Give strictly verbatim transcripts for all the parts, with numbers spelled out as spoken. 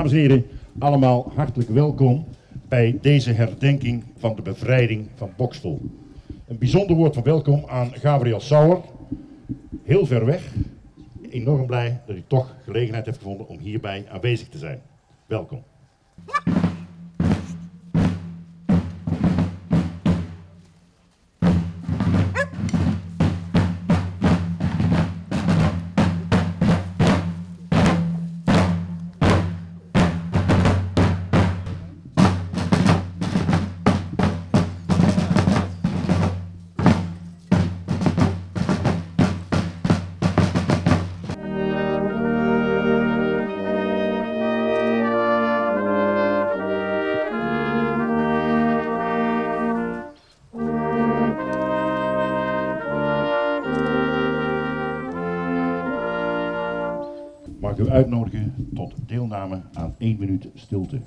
Dames en heren, allemaal hartelijk welkom bij deze herdenking van de bevrijding van Boxtel. Een bijzonder woord van welkom aan Gabriel Sauer, heel ver weg. Enorm blij dat u toch gelegenheid heeft gevonden om hierbij aanwezig te zijn. Welkom. Mag ik u uitnodigen tot deelname aan één minuut stilte.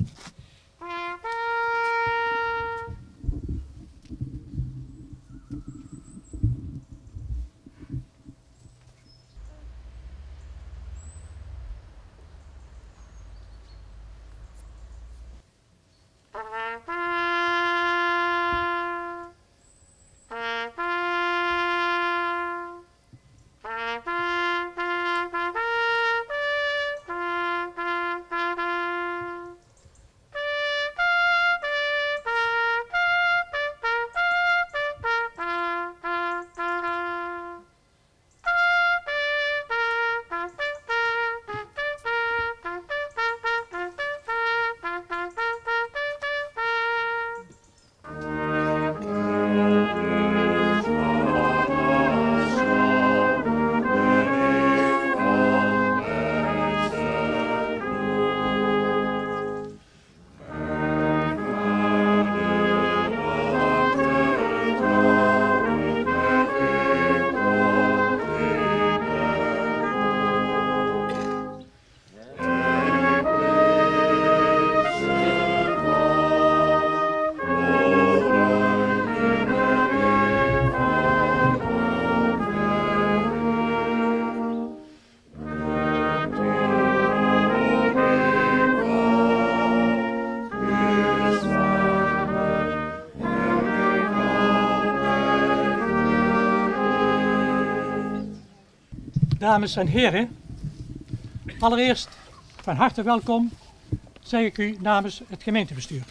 Dames en heren, allereerst van harte welkom, zeg ik u namens het gemeentebestuur.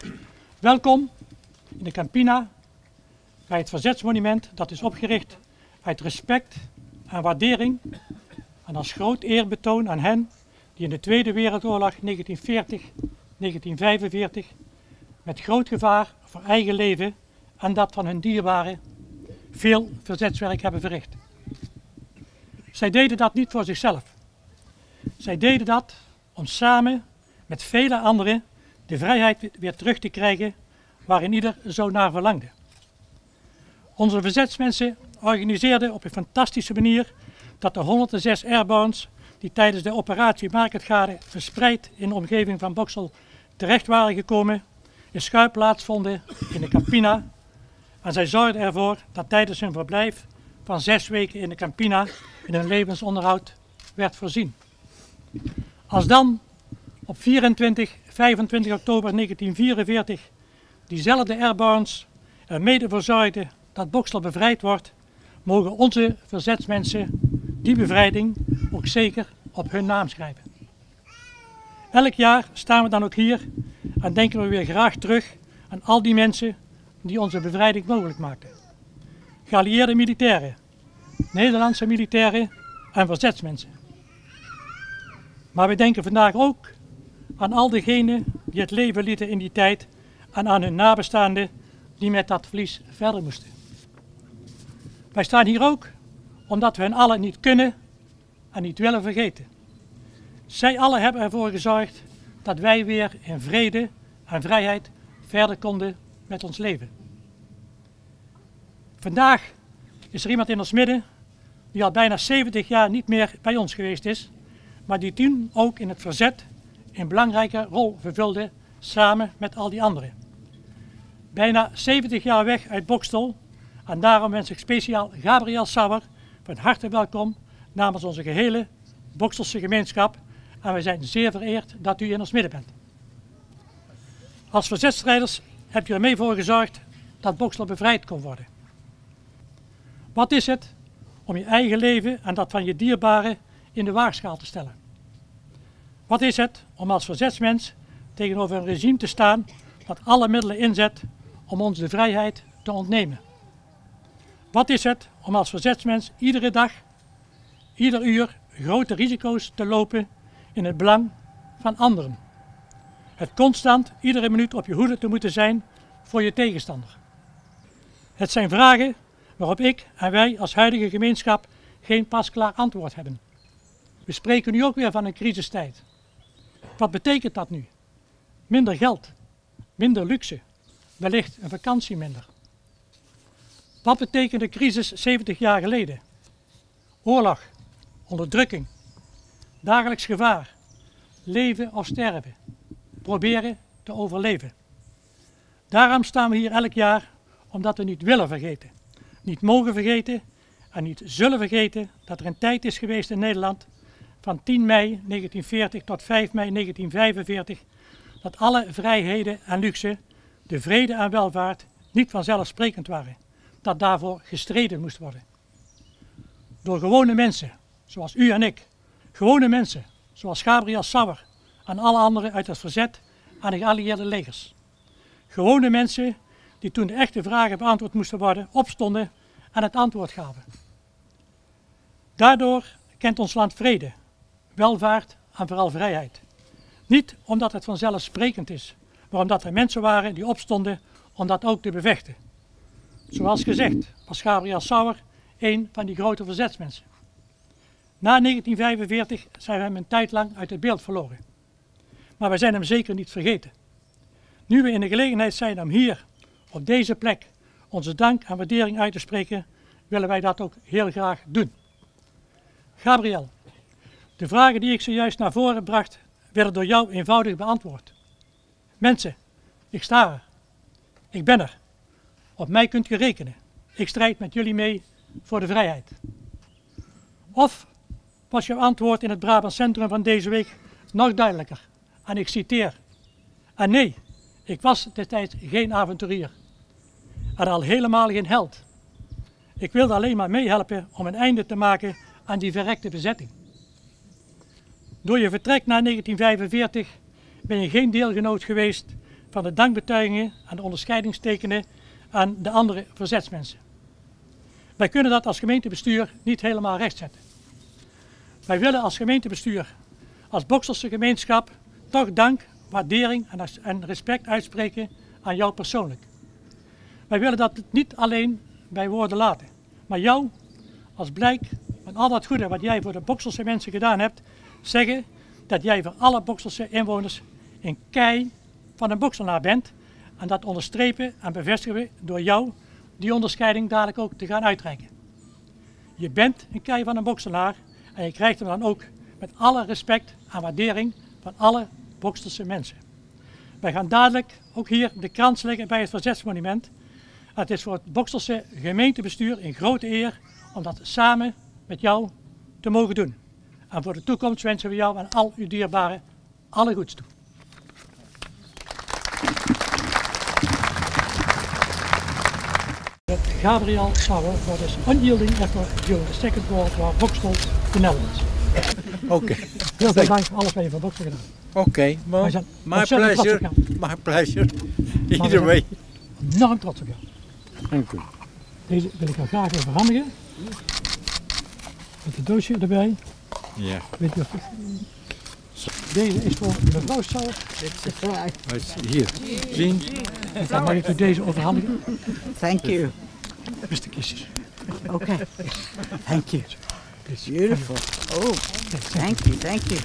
Welkom in de Campina, bij het verzetsmonument dat is opgericht uit respect en waardering en als groot eerbetoon aan hen die in de Tweede Wereldoorlog negentien veertig tot negentien vijfenveertig met groot gevaar voor eigen leven en dat van hun dierbaren veel verzetswerk hebben verricht. Zij deden dat niet voor zichzelf. Zij deden dat om samen met vele anderen de vrijheid weer terug te krijgen waarin ieder zo naar verlangde. Onze verzetsmensen organiseerden op een fantastische manier dat de honderdzes airborns die tijdens de operatie Marketgade verspreid in de omgeving van Boxtel terecht waren gekomen, een schuilplaats vonden in de Campina en zij zorgden ervoor dat tijdens hun verblijf van zes weken in de Campina in hun levensonderhoud werd voorzien. Als dan op vierentwintig, vijfentwintig oktober negentien vierenveertig diezelfde airborns er mede voor zorgden dat Boxtel bevrijd wordt, mogen onze verzetsmensen die bevrijding ook zeker op hun naam schrijven. Elk jaar staan we dan ook hier en denken we weer graag terug aan al die mensen die onze bevrijding mogelijk maakten. Geallieerde militairen, Nederlandse militairen en verzetsmensen. Maar we denken vandaag ook aan al diegenen die het leven lieten in die tijd en aan hun nabestaanden die met dat verlies verder moesten. Wij staan hier ook omdat we hen allen niet kunnen en niet willen vergeten. Zij allen hebben ervoor gezorgd dat wij weer in vrede en vrijheid verder konden met ons leven. Vandaag is er iemand in ons midden die al bijna zeventig jaar niet meer bij ons geweest is, maar die toen ook in het verzet een belangrijke rol vervulde samen met al die anderen. Bijna zeventig jaar weg uit Boxtel en daarom wens ik speciaal Gabriel Sauer van harte welkom namens onze gehele Boxtelse gemeenschap en wij zijn zeer vereerd dat u in ons midden bent. Als verzetstrijders hebt u ermee voor gezorgd dat Boxtel bevrijd kon worden. Wat is het om je eigen leven en dat van je dierbaren in de waagschaal te stellen? Wat is het om als verzetsmens tegenover een regime te staan dat alle middelen inzet om ons de vrijheid te ontnemen? Wat is het om als verzetsmens iedere dag, ieder uur grote risico's te lopen in het belang van anderen? Het constant iedere minuut op je hoede te moeten zijn voor je tegenstander. Het zijn vragen waarop ik en wij als huidige gemeenschap geen pasklaar antwoord hebben. We spreken nu ook weer van een crisistijd. Wat betekent dat nu? Minder geld, minder luxe, wellicht een vakantie minder. Wat betekent de crisis zeventig jaar geleden? Oorlog, onderdrukking, dagelijks gevaar, leven of sterven, proberen te overleven. Daarom staan we hier elk jaar, omdat we niet willen vergeten, niet mogen vergeten en niet zullen vergeten dat er een tijd is geweest in Nederland van tien mei negentienveertig tot vijf mei negentienvijfenveertig dat alle vrijheden en luxe, de vrede en welvaart niet vanzelfsprekend waren, dat daarvoor gestreden moest worden. Door gewone mensen, zoals u en ik, gewone mensen, zoals Gabriel Sauer en alle anderen uit het verzet aan de geallieerde legers. Gewone mensen die toen de echte vragen beantwoord moesten worden, opstonden en het antwoord gaven. Daardoor kent ons land vrede, welvaart en vooral vrijheid. Niet omdat het vanzelfsprekend is, maar omdat er mensen waren die opstonden om dat ook te bevechten. Zoals gezegd was Gabriel Sauer een van die grote verzetsmensen. Na negentienvijfenveertig zijn we hem een tijd lang uit het beeld verloren. Maar wij zijn hem zeker niet vergeten. Nu we in de gelegenheid zijn om hier, op deze plek, onze dank en waardering uit te spreken, willen wij dat ook heel graag doen. Gabriel, de vragen die ik zojuist naar voren bracht, werden door jou eenvoudig beantwoord. Mensen, ik sta er. Ik ben er. Op mij kunt u rekenen. Ik strijd met jullie mee voor de vrijheid. Of was jouw antwoord in het Brabants Centrum van deze week nog duidelijker? En ik citeer. En nee, ik was destijds geen avonturier. En al helemaal geen held. Ik wilde alleen maar meehelpen om een einde te maken aan die verrekte bezetting. Door je vertrek na negentienvijfenveertig ben je geen deelgenoot geweest van de dankbetuigingen en de onderscheidingstekenen aan de andere verzetsmensen. Wij kunnen dat als gemeentebestuur niet helemaal rechtzetten. Wij willen als gemeentebestuur, als Boxtelse gemeenschap, toch dank, waardering en respect uitspreken aan jou persoonlijk. Wij willen dat niet alleen bij woorden laten, maar jou, als blijk van al dat goede wat jij voor de Boxtelse mensen gedaan hebt, zeggen dat jij voor alle Boxtelse inwoners een kei van een Boxtelaar bent. En dat onderstrepen en bevestigen we door jou die onderscheiding dadelijk ook te gaan uitreiken. Je bent een kei van een Boxtelaar en je krijgt hem dan ook met alle respect en waardering van alle Boxtelse mensen. Wij gaan dadelijk ook hier de krans leggen bij het Verzetsmonument. Het is voor het Boxtelse gemeentebestuur een grote eer om dat samen met jou te mogen doen. En voor de toekomst wensen we jou en al uw dierbaren alle goeds toe. Gabriel Sauer for his unyielding effort during the Second World War Boxtel, the Netherlands. Oké. Okay. Heel veel dank voor alles wat je voor Boxtel gedaan. Oké, okay, well, my pleasure. My pleasure. Either way. Enorm trots op jou. Dank u. Deze wil ik jou graag overhandigen. Met het doosje erbij. Ja. Weet je of het... Deze is voor mevrouw Sauer. Hier. Zien. Dan mag ik u deze overhandigen. Thank you. Beste kistjes. Okay. Thank you. It's beautiful. Oh, thank you, thank you.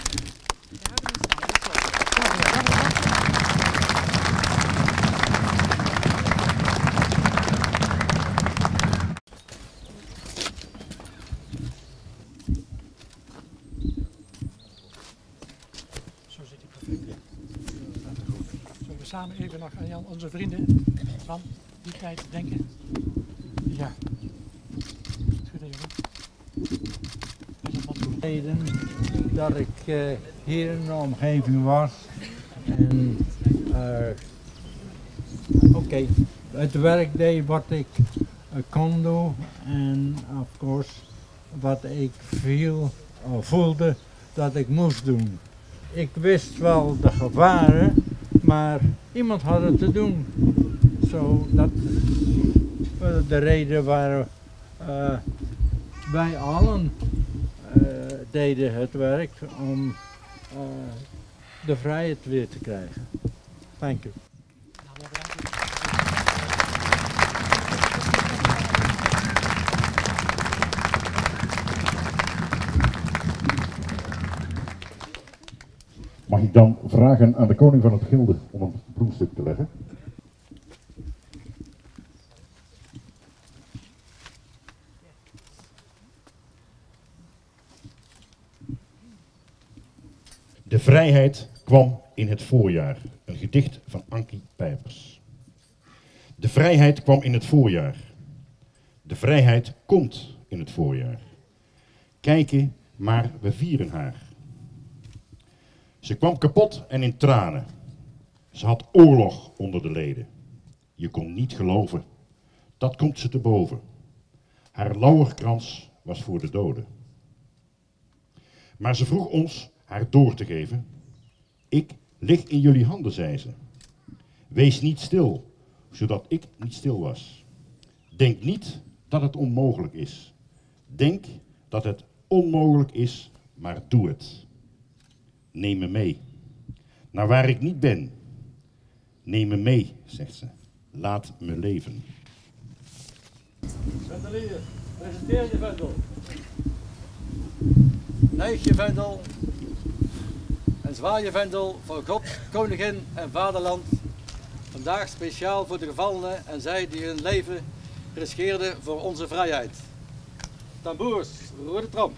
Zo zit hij perfect. Zullen we samen even nog aan Jan, onze vrienden van die tijd denken? Ja. Goed, jongen. Heden, de dat ik uh, hier in de omgeving was. En uh, oké, okay, het werk deed wat ik uh, kon doen. En of course wat ik viel, of voelde dat ik moest doen. Ik wist wel de gevaren, maar iemand had het te doen. Zo, dat is de reden waar uh, wij allen uh, deden het werk om uh, de vrijheid weer te krijgen. Thank you. Mag ik dan vragen aan de koning van het gilde om een bloemstuk te leggen? De vrijheid kwam in het voorjaar, een gedicht van Ankie Pijpers. De vrijheid kwam in het voorjaar. De vrijheid komt in het voorjaar. Kijken, maar we vieren haar. Ze kwam kapot en in tranen. Ze had oorlog onder de leden. Je kon niet geloven. Dat komt ze te boven. Haar lauwerkrans was voor de doden. Maar ze vroeg ons haar door te geven. Ik lig in jullie handen, zei ze. Wees niet stil, zodat ik niet stil was. Denk niet dat het onmogelijk is. Denk dat het onmogelijk is, maar doe het. Neem me mee, naar waar ik niet ben. Neem me mee, zegt ze. Laat me leven. Vendelier, presenteer je vendel. Neig je vendel en zwaai je vendel voor God, koningin en vaderland. Vandaag speciaal voor de gevallenen en zij die hun leven riskeerden voor onze vrijheid. Tamboers, roer de trom.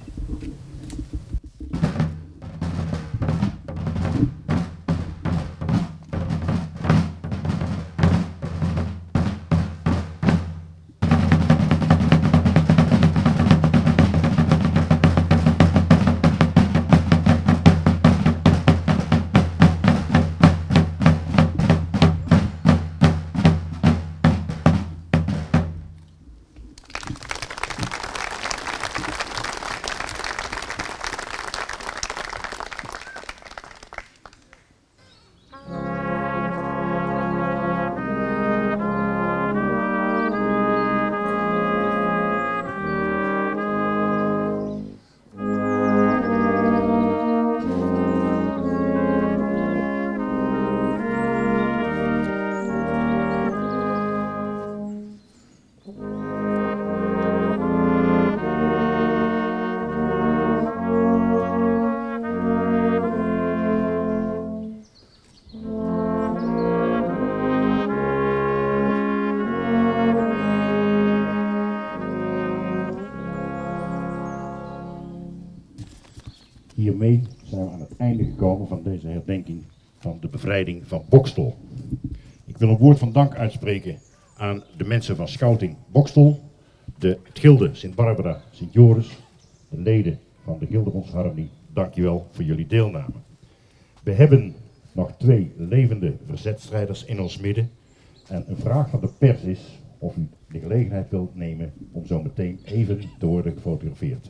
Hiermee zijn we aan het einde gekomen van deze herdenking van de bevrijding van Boxtel. Ik wil een woord van dank uitspreken aan de mensen van Scouting Boxtel, de het Gilde Sint-Barbara Sint-Joris, de leden van de Gildebondsharmonie. Dankjewel voor jullie deelname. We hebben nog twee levende verzetstrijders in ons midden en een vraag van de pers is of u de gelegenheid wilt nemen om zo meteen even te worden gefotografeerd.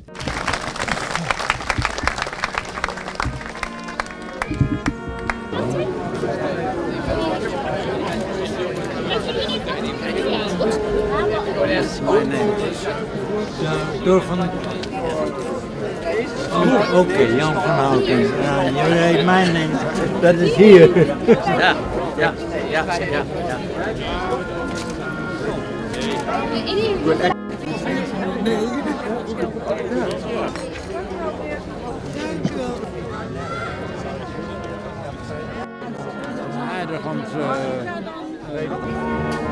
Yes, my name. Ja, door van... Oh, oké, okay, Jan van Houten. Ja, jullie heet mijn naam. Dat is hier. Ja, ja, ja, ja, ja. Nee, daar komt ze.